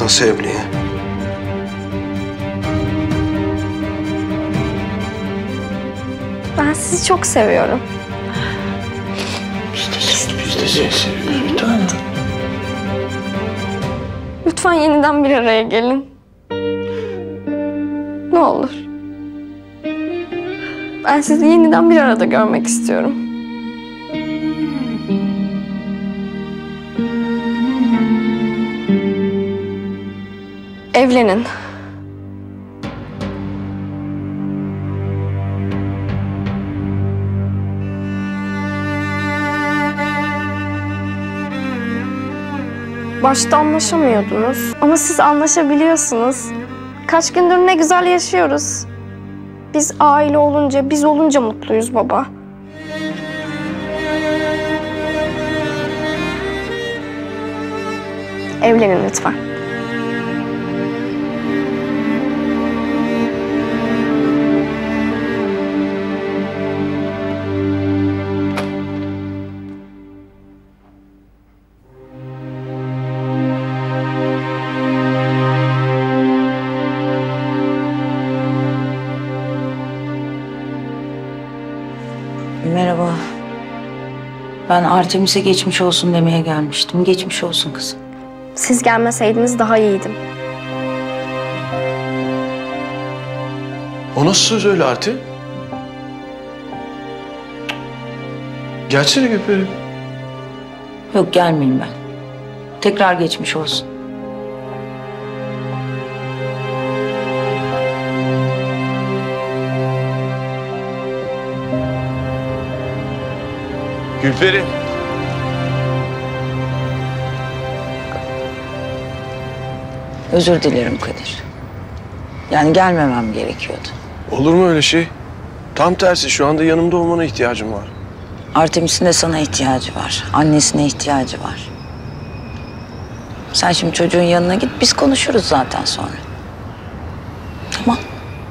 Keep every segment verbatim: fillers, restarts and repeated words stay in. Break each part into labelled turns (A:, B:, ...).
A: Nasıl evli ya?
B: Ben sizi çok seviyorum.
A: Biz de, biz de seni seviyoruz bir tane.
B: Lütfen yeniden bir araya gelin. Ne olur. Ben sizi yeniden bir arada görmek istiyorum. Evlenin. Başta anlaşamıyordunuz ama siz anlaşabiliyorsunuz. Kaç gündür ne güzel yaşıyoruz. Biz aile olunca, biz olunca mutluyuz baba. Evlenin lütfen.
C: Merhaba. Ben Artemis'e geçmiş olsun demeye gelmiştim. Geçmiş olsun kızım.
B: Siz gelmeseydiniz daha iyiydim.
A: O nasıl söz öyle Arti? Gelsene Gülperi.
C: Yok, gelmeyeyim ben. Tekrar geçmiş olsun.
A: Gülperi.
C: Özür dilerim Kadir. Yani gelmemem gerekiyordu.
A: Olur mu öyle şey? Tam tersi, şu anda yanımda olmana ihtiyacım var.
C: Artemis'in de sana ihtiyacı var. Annesine ihtiyacı var. Sen şimdi çocuğun yanına git, biz konuşuruz zaten sonra. Tamam.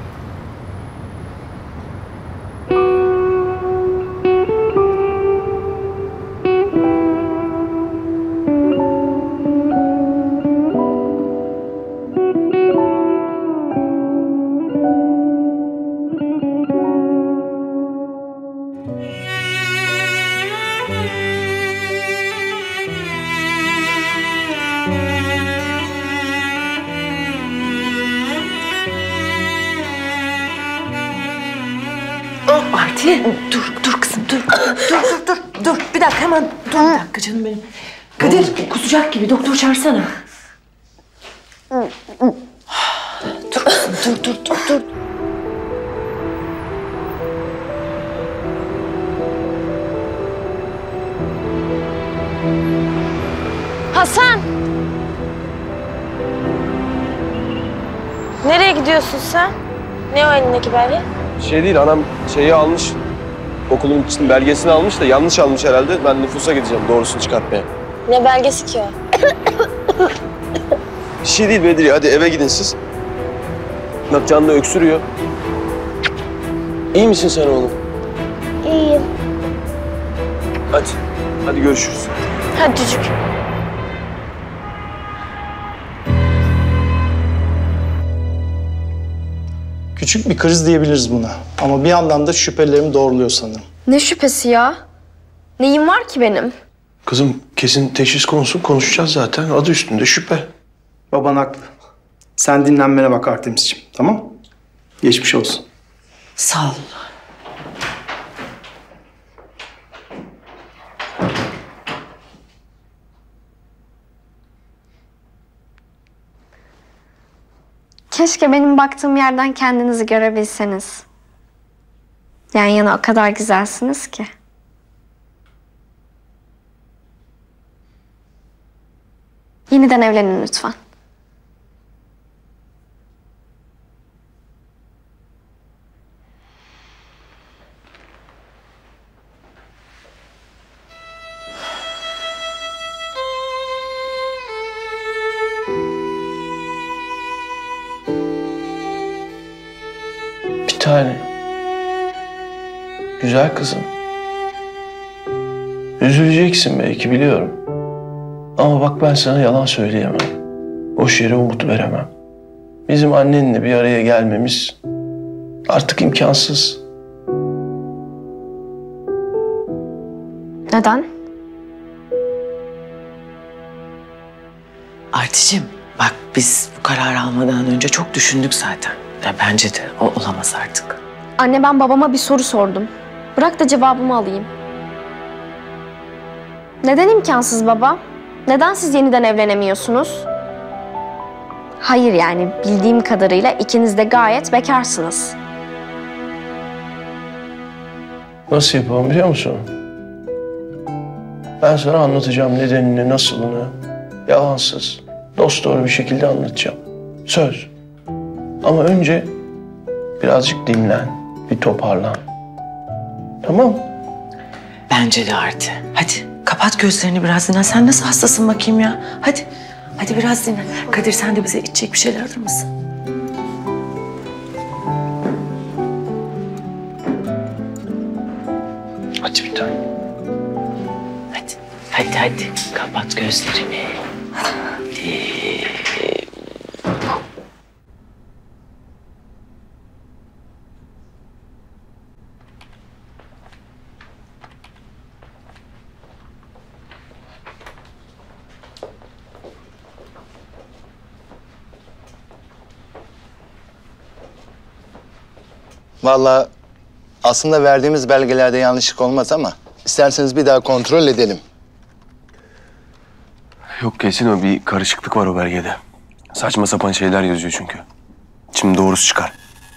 D: Arti, dur, dur kızım, dur. Dur, dur, dur, dur. Bir dakika, hemen dur bir dakika canım benim. Kadir, kusacak gibi. Doktor çağırsana. Dur kızım, dur, dur, dur, dur.
B: Hasan! Nereye gidiyorsun sen? Ne o elindeki belge?
A: Şey değil, anam şeyi almış. Okulun için belgesini almış da yanlış almış herhalde. Ben nüfusa gideceğim doğrusunu çıkartmaya.
B: Ne belgesi ki o?
A: Bir şey değil Bedriye, hadi eve gidin siz. Bak Can da öksürüyor. İyi misin sen oğlum?
B: İyiyim.
A: Hadi, hadi görüşürüz.
B: Hadi çocuk.
E: Küçük bir kriz diyebiliriz buna. Ama bir yandan da şüphelerimi doğruluyor sanırım.
B: Ne şüphesi ya? Neyim var ki benim?
A: Kızım kesin teşhis konusu konuşacağız zaten. Adı üstünde şüphe.
E: Baban haklı. Sen dinlenmene bak Artemis'ciğim, tamam? Geçmiş olsun.
D: Sağ ol.
B: Keşke benim baktığım yerden kendinizi görebilseniz. Yan yana o kadar güzelsiniz ki. Yeniden evlenin lütfen.
A: Bir tane. Güzel kızım. Üzüleceksin belki biliyorum. Ama bak ben sana yalan söyleyemem. boş yere umut veremem. Bizim annenle bir araya gelmemiz artık imkansız.
B: Neden?
D: Articim bak biz bu kararı almadan önce çok düşündük zaten. Ya bence de o olamaz artık.
B: Anne ben babama bir soru sordum. Bırak da cevabımı alayım. Neden imkansız baba? Neden siz yeniden evlenemiyorsunuz? Hayır yani bildiğim kadarıyla ikiniz de gayet bekarsınız.
A: Nasıl yapalım biliyor musun? Ben sana anlatacağım nedenini, nasılını. Yalansız, dosdoğru bir şekilde anlatacağım. Söz. Ama önce birazcık dinlen, bir toparlan. Tamam?
D: Bence de Arti. Hadi kapat gözlerini biraz dinlen. Sen nasıl hastasın bakayım ya? Hadi. Hadi biraz dinlen. Kadir sen de bize içecek bir şeyler alır mısın?
A: Hadi bir tane.
D: Hadi. Hadi hadi. Kapat gözlerini. Hadi.
F: Vallahi aslında verdiğimiz belgelerde yanlışlık olmaz ama isterseniz bir daha kontrol edelim.
A: Yok kesin o bir karışıklık var o belgede. Saçma sapan şeyler yazıyor çünkü. Şimdi doğrusu çıkar.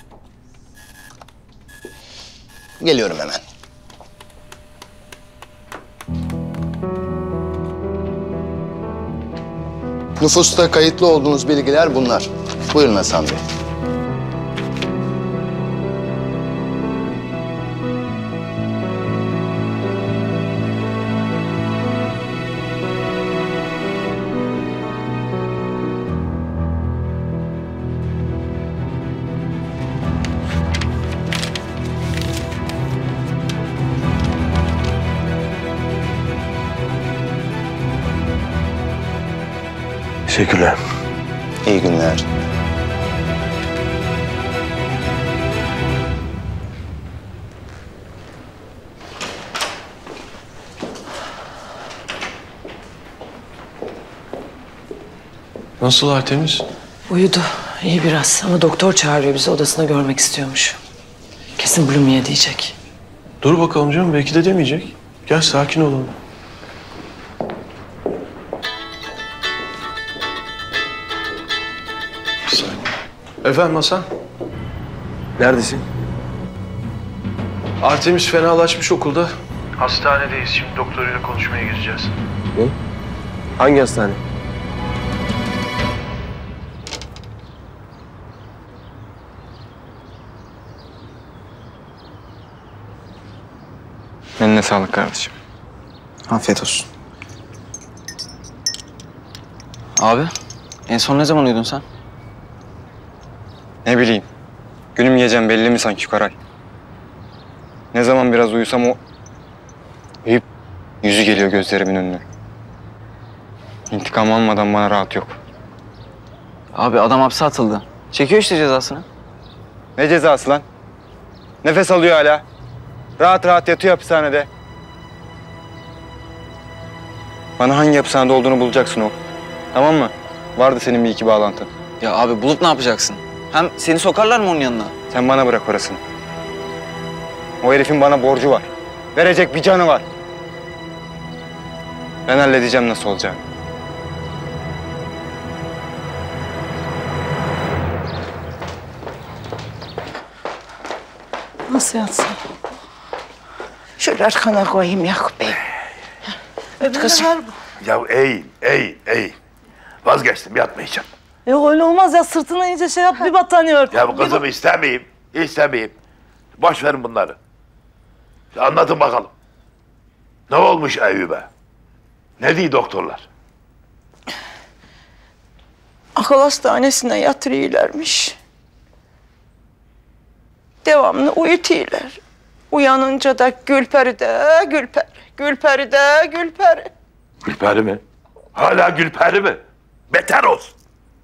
F: Geliyorum hemen. Nüfusta kayıtlı olduğunuz bilgiler bunlar. Buyurun Hasan Bey.
A: Teşekkürler.
F: İyi günler.
A: Nasıl Artemis?
D: Uyudu. İyi biraz ama doktor çağırıyor bizi odasına görmek istiyormuş. Kesin bulimiye diyecek.
A: Dur bakalım canım belki de demeyecek. Gel sakin olalım. Bir saniye. Efendim Hasan? Neredesin? Artemis fenalaşmış okulda. Hastanedeyiz. Şimdi doktoruyla konuşmaya gireceğiz. Ne? Hangi hastane?
G: Eline sağlık kardeşim.
F: Afiyet olsun.
G: Abi, en son ne zaman uyudun sen? Ne bileyim. Günüm gecem belli mi sanki Koray? Ne zaman biraz uyusam o... Eyüp yüzü geliyor gözlerimin önüne. İntikam almadan bana rahat yok.
H: Abi adam hapse atıldı. Çekiyor işte cezasını.
G: Ne cezası lan? Nefes alıyor hala. Rahat rahat yatıyor hapishanede. Bana hangi hapishanede olduğunu bulacaksın o. Tamam mı? Vardı senin bir iki bağlantın.
H: Ya abi bulup ne yapacaksın? Hem seni sokarlar mı onun yanına?
G: Sen bana bırak parasını. O herifin bana borcu var. Verecek bir canı var. Ben halledeceğim nasıl olacağını.
C: Nasıl yatsın? Şöyle arkana koyayım Yakup Bey. Öt kızım.
I: Ya eğil, eğil, eğil. Vazgeçtim, yatmayacağım.
J: Yok öyle olmaz ya, sırtına iyice şey yap, bir battaniye ört.
I: Ya bu kızımı istemeyeyim, istemeyeyim. Boş verin bunları. Ya anlatın bakalım. Ne olmuş Eyüp'e? Ne diyor doktorlar?
C: Akıl hastanesine yatırıyorlarmış. Devamlı uyutuyorlar. Uyanınca da Gülperi de Gülperi, Gülperi de Gülperi.
I: Gülperi mi? Hala Gülperi mi? Beter olsun.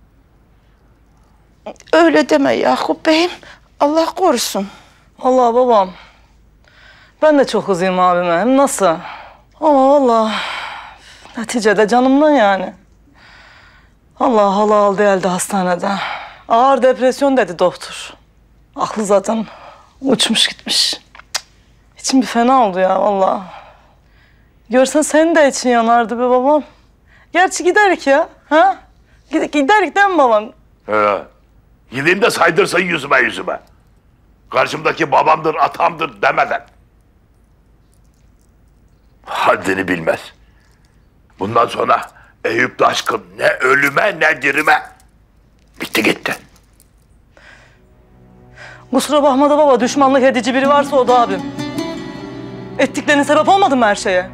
J: Öyle deme Yakup Bey'im. Allah korusun. Allah babam. Ben de çok kızıyım abime. Hem nasıl? Ama vallahi neticede canımdan yani. Allah hala aldı elde hastanede. Ağır depresyon dedi doktor. Aklı zaten uçmuş gitmiş. Cık. İçim bir fena oldu ya vallahi. Görsen senin de için yanardı be babam. Gerçi giderik ya. Ha? Giderik değil mi babam?
I: He. Gideyim de saydırsın yüzüme yüzüme. Karşımdaki babamdır, atamdır demeden. Haddini bilmez. Bundan sonra Eyüp Taşkın ne ölüme ne dirime. Bitti gitti.
J: Kusura bakma da baba, düşmanlık edici biri varsa o da abim. Ettiklerine sebep olmadı mı her şeye?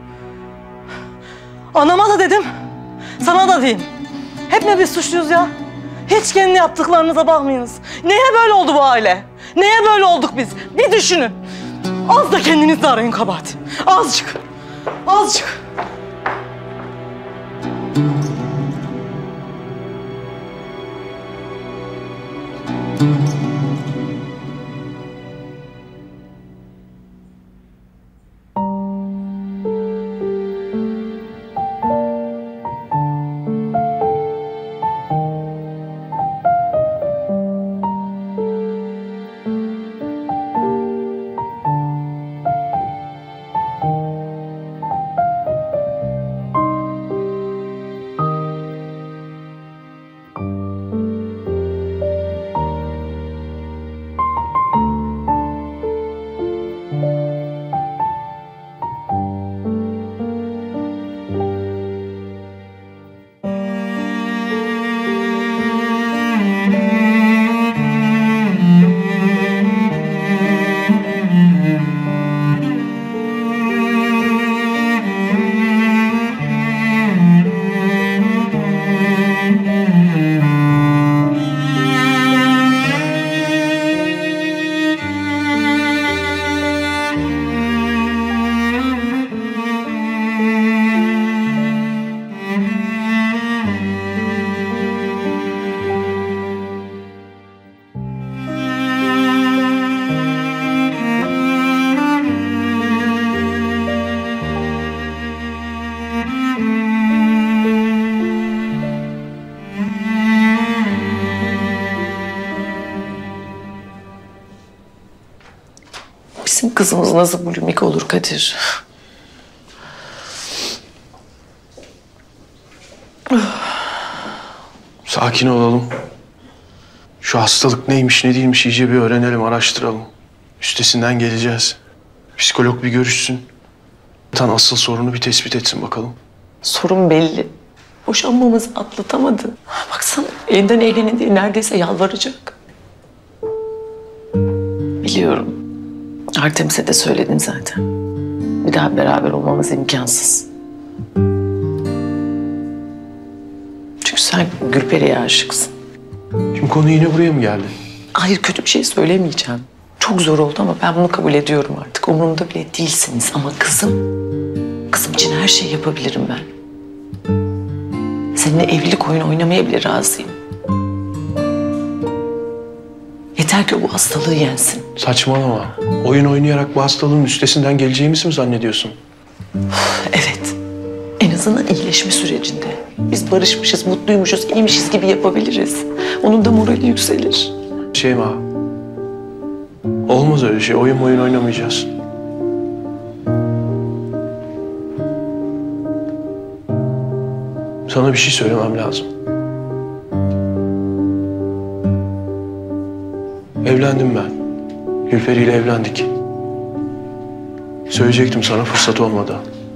J: Anama da dedim, sana da diyeyim. Hep mi biz suçluyuz ya? Hiç kendi yaptıklarınıza bakmayınız. Neye böyle oldu bu aile? Neye böyle olduk biz? Bir düşünün. Az da kendinizi arayın kabahat. Azıcık. Azıcık.
D: Bizim kızımız nasıl bulimik olur Kadir?
A: Sakin olalım. Şu hastalık neymiş ne değilmiş iyice bir öğrenelim, araştıralım. Üstesinden geleceğiz. Psikolog bir görüşsün. Tan asıl sorunu bir tespit etsin bakalım.
D: Sorun belli. Boşanmamızı atlatamadı. Baksana elinden eğlenin diye neredeyse yalvaracak. Biliyorum. Artemis'e de söyledin zaten. Bir daha beraber olmamız imkansız. Çünkü sen Gülperi'ye aşıksın.
A: Şimdi konu yine buraya mı geldi?
D: Hayır, kötü bir şey söylemeyeceğim. Çok zor oldu ama ben bunu kabul ediyorum artık. Umurumda bile değilsiniz ama kızım... Kızım için her şeyi yapabilirim ben. Seninle evlilik oyunu oynamaya bile razıyım. Yeter ki o bu hastalığı yensin.
A: Saçmalama. Oyun oynayarak bu hastalığın üstesinden geleceğimizi mi zannediyorsun?
D: Evet. En azından iyileşme sürecinde. Biz barışmışız, mutluymuşuz, iyiymişiz gibi yapabiliriz. Onun da morali yükselir.
A: Şeyma. Olmaz öyle şey. Oyun oyun oynamayacağız. Sana bir şey söylemem lazım. Evlendim ben. Gülperi ile evlendik. Söyleyecektim sana, fırsat olmadı.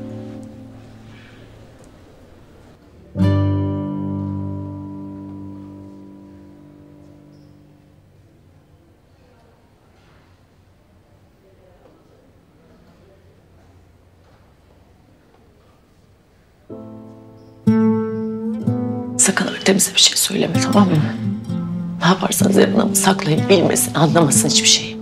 D: Sakın Artemis'e bir şey söyleme, tamam mı? Ne yaparsanız yapın ama saklayın, bilmesin, anlamasın hiçbir şeyi.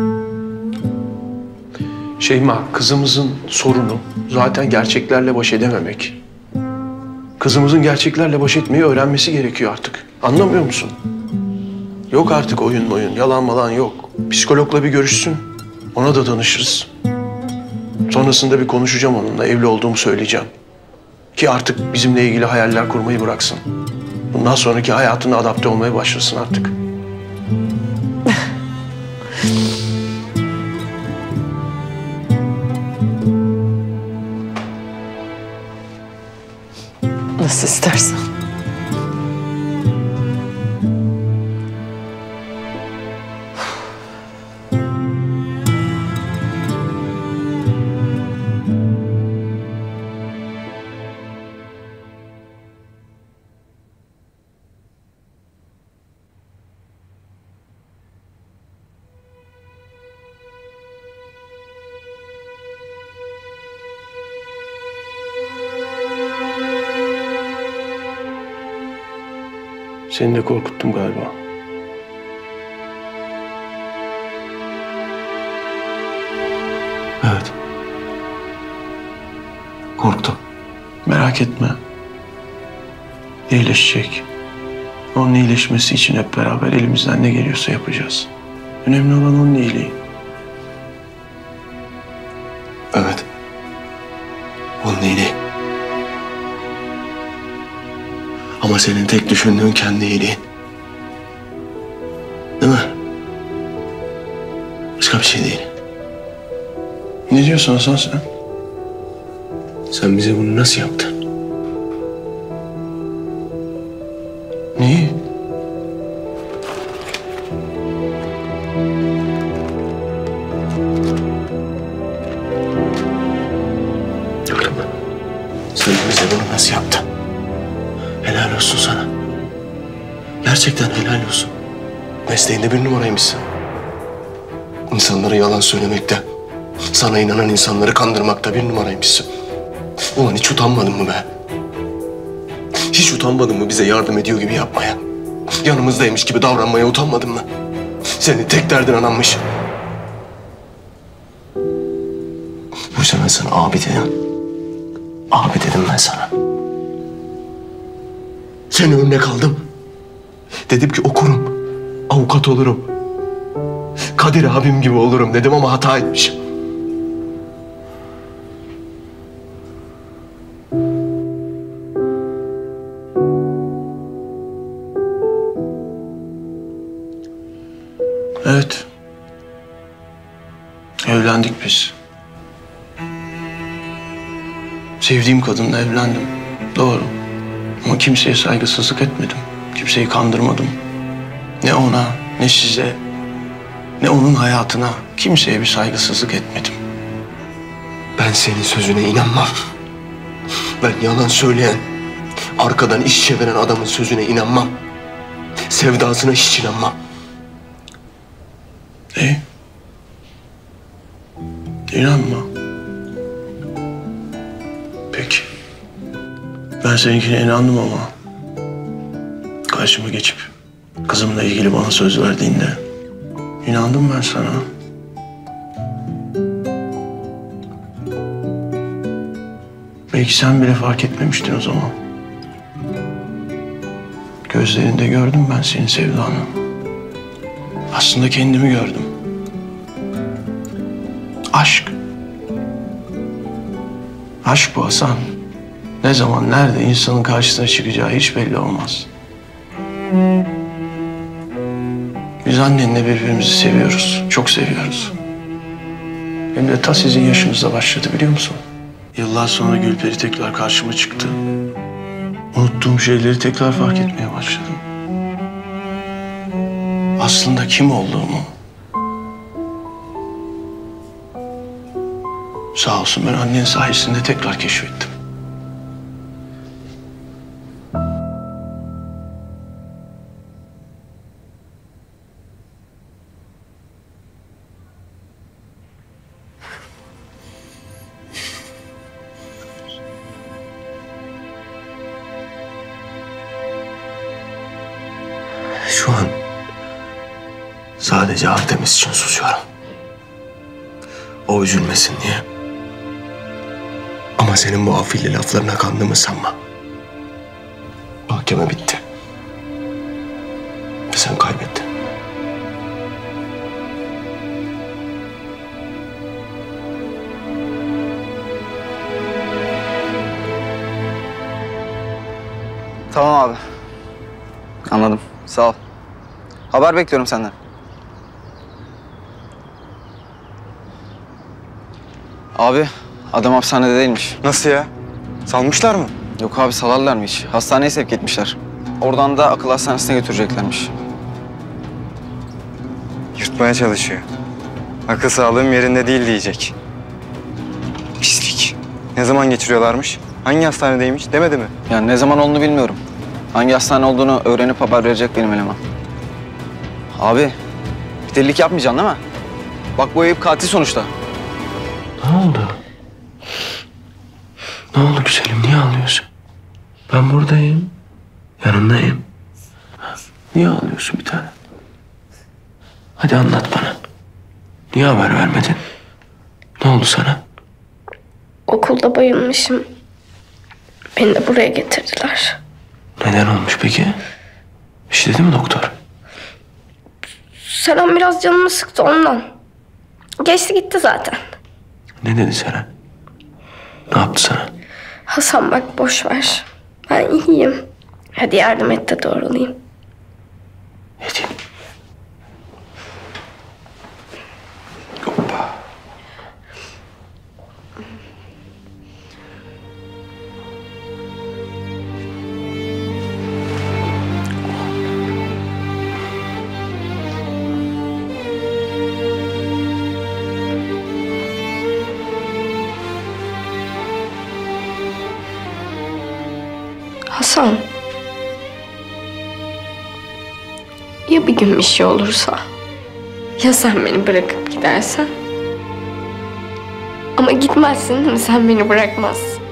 A: Şeyma, kızımızın sorunu zaten gerçeklerle baş edememek. Kızımızın gerçeklerle baş etmeyi öğrenmesi gerekiyor artık. Anlamıyor musun? Yok artık oyun oyun, yalan malan yok. Psikologla bir görüşsün. Ona da danışırız. Sonrasında bir konuşacağım onunla. Evli olduğumu söyleyeceğim. Ki artık bizimle ilgili hayaller kurmayı bıraksın. Bundan sonraki hayatına adapte olmaya başlasın artık.
D: Nasıl istersen.
A: Seni de korkuttum galiba.
K: Evet. Korktum.
A: Merak etme. İyileşecek. Onun iyileşmesi için hep beraber elimizden ne geliyorsa yapacağız. Önemli olan onun iyiliği.
K: Evet. Onun iyiliği. Ama senin tek düşündüğün kendi iyiliğin. Değil mi? Başka bir şey değil.
A: Ne diyorsun Hasan sen?
K: Sen bize bunu nasıl yaptın?
A: Neyi?
K: Diyorum ben. Sen bize bunu nasıl yaptın? Helal olsun sana. Gerçekten helal olsun. Mesleğinde bir numaraymışsın. İnsanlara yalan söylemekte, sana inanan insanları kandırmakta bir numaraymışsın. Ulan hiç utanmadın mı be? Hiç utanmadın mı bize yardım ediyor gibi yapmaya? Yanımızdaymış gibi davranmaya utanmadın mı? Senin tek derdin ananmış. Bu yüzden ben sana abi dedim. Abi dedim ben sana. Seni örnek aldım. Dedim ki okurum, avukat olurum. Kadir abim gibi olurum dedim ama hata etmişim.
A: Evet. Evlendik biz. Sevdiğim kadınla evlendim. Doğru. Ama kimseye saygısızlık etmedim. Kimseyi kandırmadım. Ne ona, ne size, ne onun hayatına kimseye bir saygısızlık etmedim.
K: Ben senin sözüne inanmam. Ben yalan söyleyen, arkadan iş çeviren adamın sözüne inanmam. Sevdasına hiç inanmam.
A: İyi. İnanma. Peki. Ben seninkine inandım ama karşıma geçip kızımla ilgili bana söz verdiğinde inandım ben sana. Belki sen bile fark etmemiştin o zaman. Gözlerinde gördüm ben senin sevdanı. Aslında kendimi gördüm. Aşk. Aşk bu Hasan. Ne zaman, nerede insanın karşısına çıkacağı hiç belli olmaz. Biz annenle birbirimizi seviyoruz. Çok seviyoruz. Hem de ta sizin yaşınızda başladı biliyor musun? Yıllar sonra Gülperi tekrar karşıma çıktı. Unuttuğum şeyleri tekrar fark etmeye başladım. Aslında kim olduğumu. Sağ olsun ben annen sayesinde tekrar keşfettim.
K: Şu an sadece Artemis için susuyorum. O üzülmesin diye. Ama senin bu afilli laflarına kandığımı sanma. Mahkeme bitti. Ve sen kaybettin.
H: Tamam abi. Anladım. Sağ ol. Haber bekliyorum senden. Abi adam hapishanede değilmiş.
G: Nasıl ya? Salmışlar mı?
H: Yok abi salarlar mı hiç? Hastaneye sevk etmişler. Oradan da akıl hastanesine götüreceklermiş.
G: Yırtmaya çalışıyor. Akıl sağlığım yerinde değil diyecek. Pislik. Ne zaman geçiriyorlarmış? Hangi hastanedeymiş demedi mi?
H: Yani ne zaman olduğunu bilmiyorum. Hangi hastane olduğunu öğrenip haber verecek benim eleman. Abi bir delilik yapmayacaksın değil mi? Bak bu Eyüp katil sonuçta.
K: Ne oldu? Ne oldu güzelim? Niye ağlıyorsun? Ben buradayım. Yanındayım. Niye ağlıyorsun bir tane? Hadi anlat bana. Niye haber vermedin? Ne oldu sana?
B: Okulda bayılmışım. Beni de buraya getirdiler.
K: Neden olmuş peki? Bir şey dedi mi doktor?
B: Seren biraz canımı sıktı ondan. Geçti gitti zaten.
K: Ne dedi Seren? Ne yaptı sana?
B: Hasan bak boş ver. Ben iyiyim. Hadi yardım et de doğrulayayım.
K: Hadi. Hoppa.
B: Hasan. Ya bir gün bir şey olursa? Ya sen beni bırakıp gidersen? Ama gitmezsin değil mi? Sen beni bırakmazsın.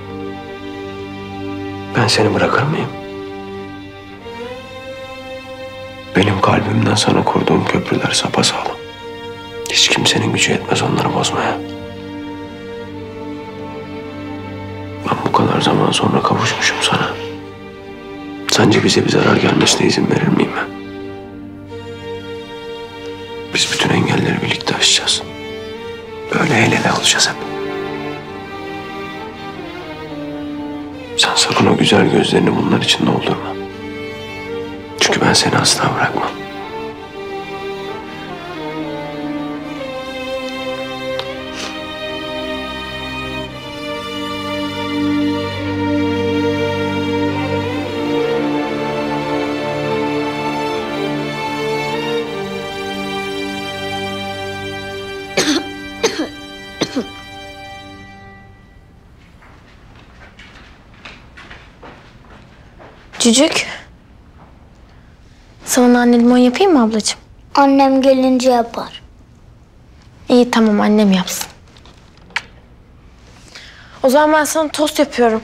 K: Ben seni bırakır mıyım? Benim kalbimden sana kurduğum köprüler sapasağlam. Hiç kimsenin gücü yetmez onları bozmaya. Ben bu kadar zaman sonra kavuşmuşum sana. Sence bize bir zarar gelmesine izin verir miyim ben? Biz bütün engelleri birlikte aşacağız. Böyle el ele olacağız hep. Sen sakın o güzel gözlerini bunlar için doldurma. Çünkü ben seni asla bırakmam.
L: Cücük. Sana nane limon yapayım mı ablacığım?
M: Annem gelince yapar.
L: İyi tamam annem yapsın. O zaman ben sana tost yapıyorum.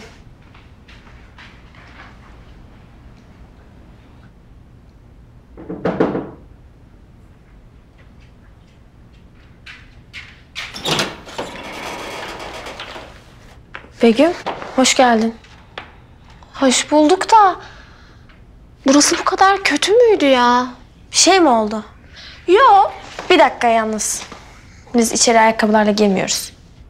L: Begüm, hoş geldin. Hoş bulduk da... Burası bu kadar kötü müydü ya? Bir şey mi oldu? Yok. Bir dakika yalnız. Biz içeri ayakkabılarla girmiyoruz.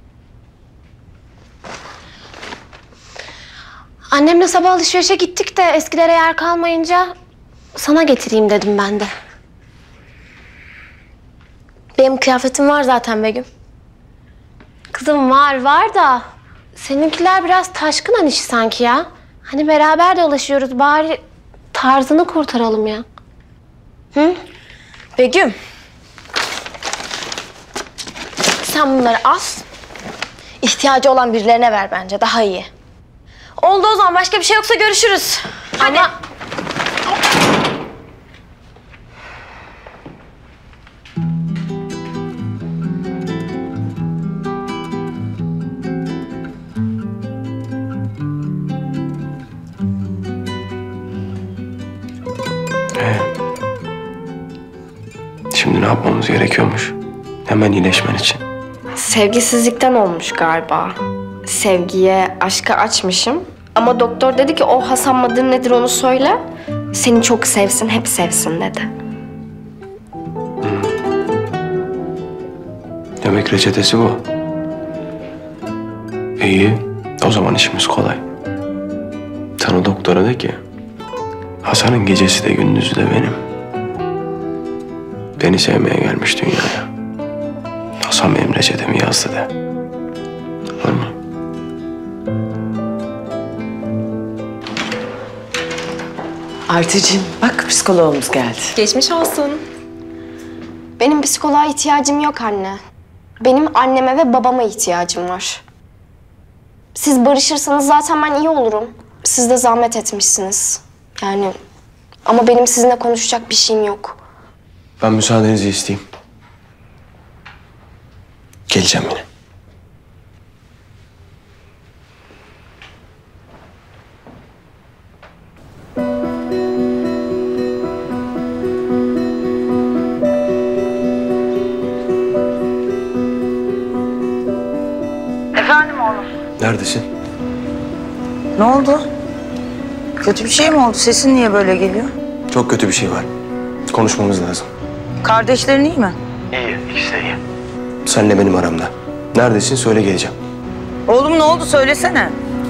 L: Annemle sabah alışverişe gittik de eskilere yer kalmayınca... sana getireyim dedim ben de. Benim kıyafetim var zaten Begüm. Kızım var var da... Seninkiler biraz taşkın hani işi sanki ya. Hani beraber dolaşıyoruz bari tarzını kurtaralım ya. Hı? Begüm. Sen bunları al. İhtiyacı olan birilerine ver bence daha iyi. Oldu o zaman başka bir şey yoksa görüşürüz. Anne. Ama...
K: Ee, şimdi ne yapmamız gerekiyormuş? Hemen iyileşmen için.
B: Sevgisizlikten olmuş galiba. Sevgiye, aşka açmışım. Ama doktor dedi ki o Hasan mıdır nedir onu söyle. Seni çok sevsin, hep sevsin dedi.
K: Hmm. Demek reçetesi bu. İyi, o zaman işimiz kolay. Sen o doktora de ki Hasan'ın gecesi de gündüzü de benim. Beni sevmeye gelmiş dünyaya. Hasan benim reçetemi yazdı de. Var mı?
D: Artıcığım bak psikoloğumuz geldi.
B: Geçmiş olsun. Benim psikoloğa ihtiyacım yok anne. Benim anneme ve babama ihtiyacım var. Siz barışırsanız zaten ben iyi olurum. Siz de zahmet etmişsiniz. Yani ama benim sizinle konuşacak bir şeyim yok.
K: Ben müsaadenizi isteyeyim. Geleceğim yine.
C: Efendim oğlum?
K: Neredesin?
C: Ne oldu? Kötü bir şey mi oldu? Sesin niye böyle geliyor?
K: Çok kötü bir şey var. Konuşmamız lazım.
C: Kardeşlerin iyi mi?
K: İyi, ikisi de iyi. Senle benim aramda. Neredesin? Söyle geleceğim.
C: Oğlum ne oldu? Söylesene.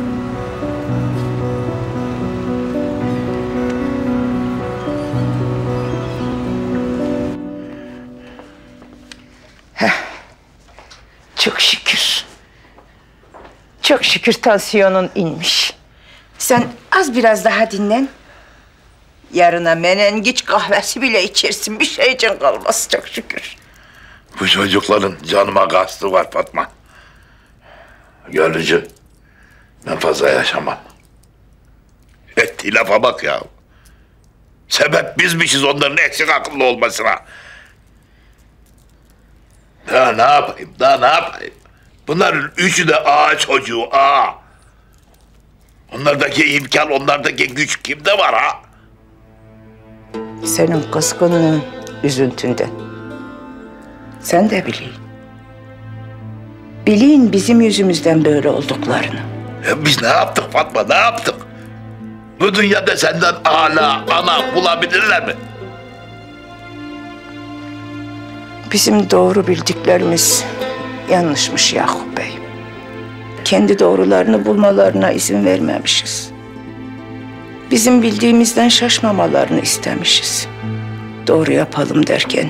N: Çok şükür. Çok şükür tansiyonun inmiş. Sen az biraz daha dinlen. Yarına menengiç kahvesi bile içersin. Bir şey için kalmaz çok şükür.
I: Bu çocukların canıma kastı var Fatma. Gönlücüm, ben fazla yaşamam. Ettiği lafa bak ya. Sebep bizmişiz onların eksik akıllı olmasına. Daha ne yapayım, daha ne yapayım? Bunların üçü de ağa çocuğu, ağa. Onlardaki imkan, onlardaki güç kimde var ha?
N: Senin kızgınlığın üzüntünden. Sen de bilin. Bilin bizim yüzümüzden böyle olduklarını.
I: Ya biz ne yaptık Fatma, ne yaptık? Bu dünyada senden âlâ, ana bulabilirler mi?
N: Bizim doğru bildiklerimiz yanlışmış Yakup Bey. Kendi doğrularını bulmalarına izin vermemişiz. Bizim bildiğimizden şaşmamalarını istemişiz. Doğru yapalım derken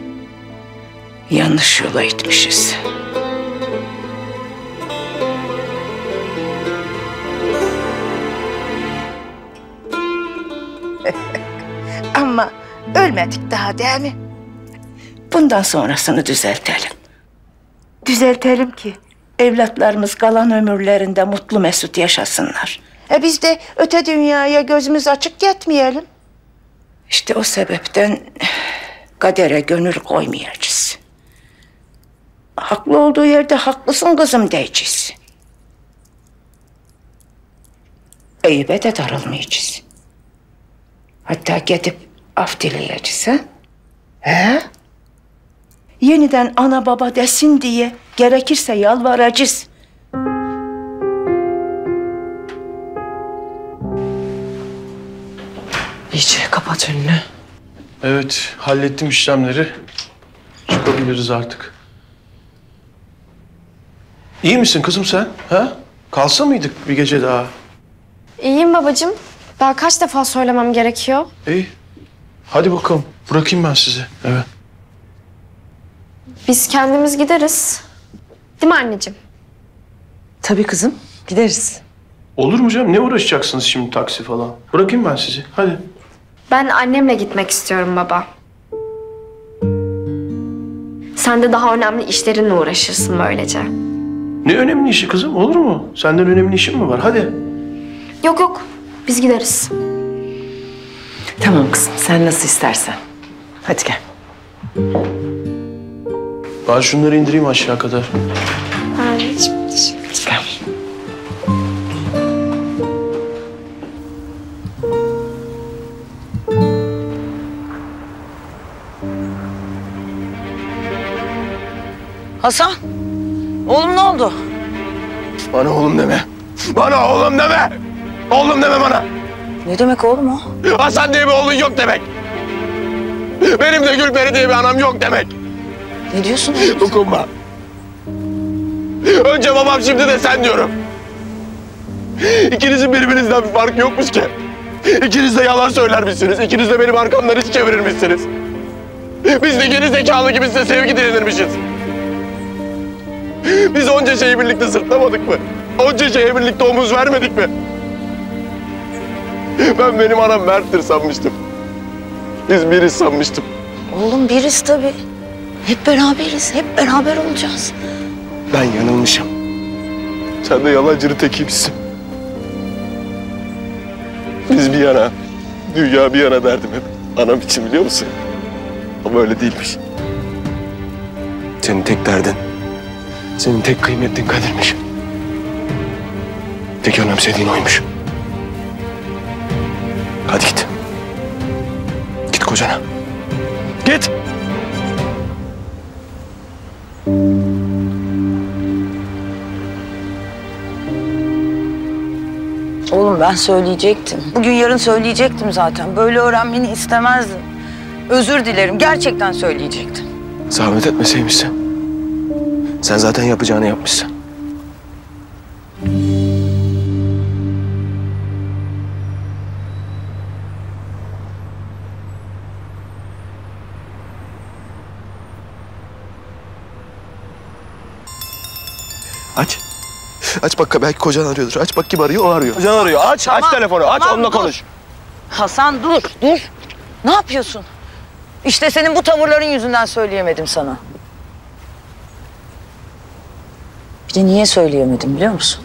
N: yanlış yola itmişiz. Ama ölmedik daha değil mi? Bundan sonrasını düzeltelim. Düzeltelim ki evlatlarımız kalan ömürlerinde mutlu mesut yaşasınlar. E biz de öte dünyaya gözümüz açık yetmeyelim. İşte o sebepten kadere gönül koymayacağız. Haklı olduğu yerde haklısın kızım diyeceğiz. Eyüp'e de darılmayacağız. Hatta gidip af dileyeceğiz ha? He? Yeniden ana baba desin diye gerekirse yalvaracağız.
D: İyice kapat önünü.
A: Evet, hallettim işlemleri. Çıkabiliriz artık. İyi misin kızım sen? Ha? Kalsa mıydık bir gece daha?
B: İyiyim babacığım. Daha kaç defa söylemem gerekiyor?
A: İyi. Hadi bakalım. Bırakayım ben sizi eve.
B: Biz kendimiz gideriz. Değil mi anneciğim?
D: Tabii kızım, gideriz.
A: Olur mu canım? Ne uğraşacaksınız şimdi taksi falan? Bırakayım ben sizi. Hadi.
B: Ben annemle gitmek istiyorum baba. Sen de daha önemli işlerinle uğraşırsın böylece.
A: Ne önemli işi kızım? Olur mu? Senden önemli işin mi var? Hadi.
B: Yok yok. Biz gideriz.
D: Tamam kızım, sen nasıl istersen. Hadi gel.
A: Ben şunları indireyim aşağı kadar.
B: Anneciğim.
D: Gel.
C: Hasan, oğlum ne oldu?
K: Bana oğlum deme. Bana oğlum deme. Oğlum deme bana.
C: Ne demek oğlum o?
K: Hasan diye bir oğlun yok demek. Benim de Gülperi diye bir anam yok demek.
C: Ne diyorsun oğlum?
K: Dokunma. Önce babam şimdi de sen diyorum. İkinizin birbirinizden bir farkı yokmuş ki. İkiniz de yalan söylermişsiniz. İkiniz de benim arkamdan iş çevirirmişsiniz. Biz de geri zekalı gibi size sevgi dilenirmişiz. Biz onca şeyi birlikte sırtlamadık mı? Onca şeye birlikte omuz vermedik mi? Ben benim anam Mert'tir sanmıştım. Biz biriz sanmıştım.
C: Oğlum biriz tabii. Hep beraberiz, hep beraber olacağız.
K: Ben yanılmışım. Sen de yalancının tekiymişsin. Biz bir yana, dünya bir yana derdim hep. Anam için biliyor musun? Ama öyle değilmiş. Senin tek derdin, senin tek kıymetlin Kadir'miş. Tek önemsediğin oymuş. Hadi git. Git kocana. Git.
C: Oğlum ben söyleyecektim. Bugün yarın söyleyecektim zaten. Böyle öğrenmeni istemezdim. Özür dilerim. Gerçekten söyleyecektim.
K: Zahmet etmeseymişsin. Sen zaten yapacağını yapmışsın. Aç. Aç bak, belki kocan arıyordur. Aç bak, kim arıyor? O arıyor. Kocan arıyor. Aç,
C: Tamam,
K: aç telefonu. Aç,
C: tamam,
K: onunla
C: dur.
K: konuş.
C: Hasan dur, dur. Ne yapıyorsun? İşte senin bu tavırların yüzünden söyleyemedim sana. Bir de niye söyleyemedim biliyor musun?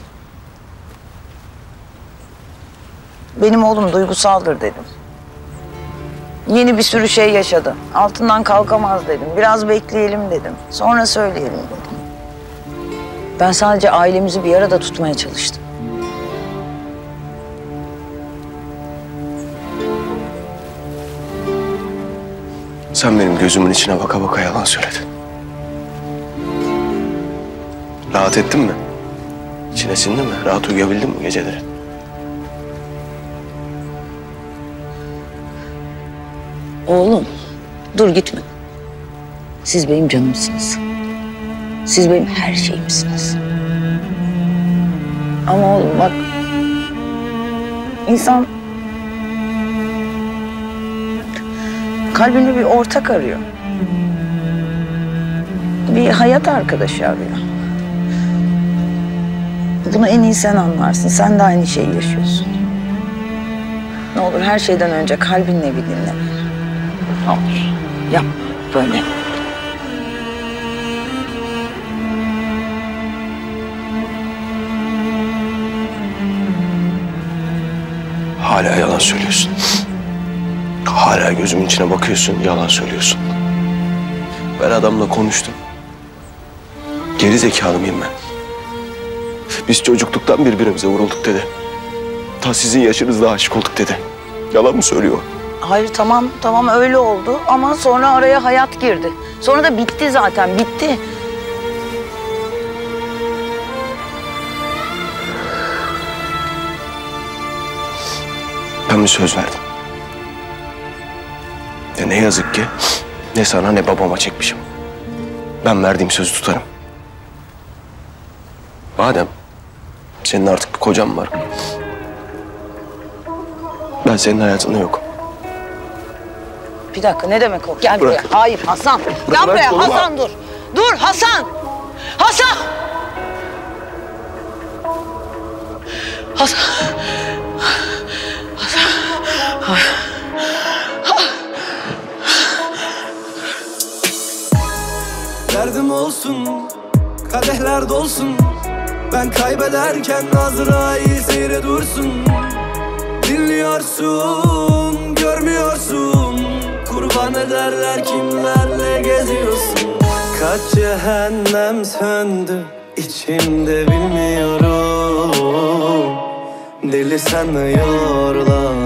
C: Benim oğlum duygusaldır dedim. Yeni bir sürü şey yaşadı. Altından kalkamaz dedim. Biraz bekleyelim dedim. Sonra söyleyelim dedim. Ben sadece ailemizi bir arada tutmaya çalıştım.
K: Sen benim gözümün içine baka baka yalan söyledin. Rahat ettin mi? İçine sindi mi? Rahat uyuyabildin mi geceleri?
C: Oğlum, dur gitme. Siz benim canımsınız. Siz benim her şeyimsiniz. Ama oğlum bak, insan kalbinde bir ortak arıyor. Bir hayat arkadaşı arıyor. Bunu en iyi sen anlarsın. Sen de aynı şeyi yaşıyorsun. Ne olur her şeyden önce kalbinle bir dinle. Ne olur yapma böyle.
K: Hala yalan söylüyorsun. Hala gözümün içine bakıyorsun, yalan söylüyorsun. Ben adamla konuştum. Geri zekalı mıyım ben? Biz çocukluktan birbirimize vurulduk dedi. Ta sizin yaşınızda aşık olduk dedi. Yalan mı söylüyor?
C: Hayır tamam tamam öyle oldu ama sonra araya hayat girdi. Sonra da bitti zaten bitti.
K: Ben bir söz verdim. Ya ne yazık ki ne sana ne babama çekmişim. Ben verdiğim sözü tutarım. Madem senin artık bir kocan var. Ben senin hayatında yokum.
C: Bir dakika ne demek o? Gel
K: Bırak.
C: buraya. Hayır Hasan.
K: Bırak,
C: Gel
K: bırak
C: buraya
K: kolumu.
C: Hasan dur. Dur Hasan. Hasan. Hasan.
O: Derdim olsun, kadehler dolsun. Ben kaybederken Azrail seyre dursun. Dinliyorsun, görmüyorsun. Kurban ederler kimlerle geziyorsun. Kaç cehennem söndü içimde bilmiyorum. Deli sanıyorlar,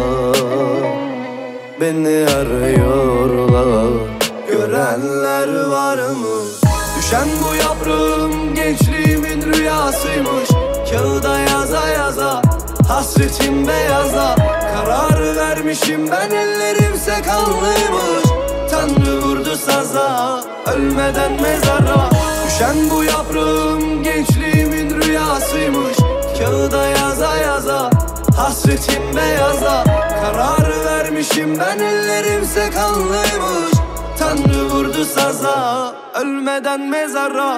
O: beni arıyorlar. Görenler var mı? Düşen bu yaprağım gençliğimin rüyasıymış. Kağıda yaza yaza hasretim beyaza. Karar vermişim ben, ellerimse kanlıymış. Tanrı vurdu saza, ölmeden mezara. Düşen bu yaprağım gençliğimin rüyasıymış. Kağıda yaza yaza hasretim beyaza. vermişim ben, ellerimse kanlıymış. Tanrı vurdu saza, ölmeden mezara.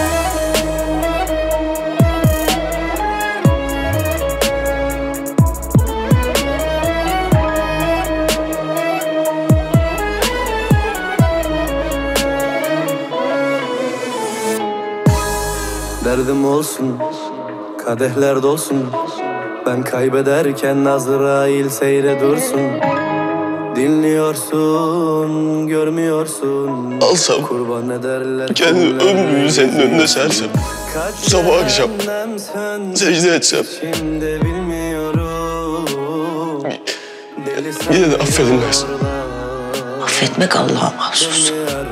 O: Derdim olsun, kadehler dolsun. Ben kaybederken Azrail seyre dursun. Dinliyorsun, görmüyorsun.
K: Alsam,
O: kurban ederler
K: kendimi ömrümü senin önüne sersem, sabah akşam secde etsem,
O: şimdi bilmiyorum.
K: yine de affedilmez.
D: Affetmek Allah'a mahsus.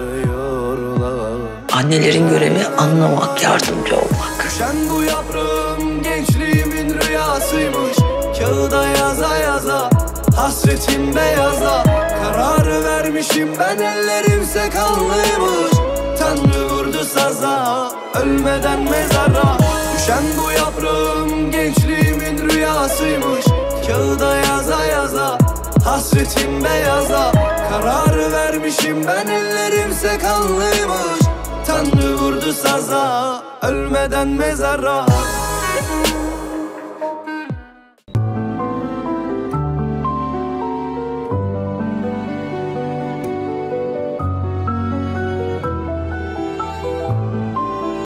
D: Annelerin görevi anlamak, yardımcı olmak.
O: Düşen bu yaprağım gençliğimin rüyasıymış. Kağıda yaza yaza, hasretim beyaza. Kararı vermişim ben, ellerimse kanlıymış. Tanrı vurdu saza, ölmeden mezara. Düşen bu yaprağım gençliğimin rüyasıymış. Kağıda yaza yaza, hasretim beyaza. Kararı vermişim ben, ellerimse kanlıymış. Tanrı vurdu saza, ölmeden mezara.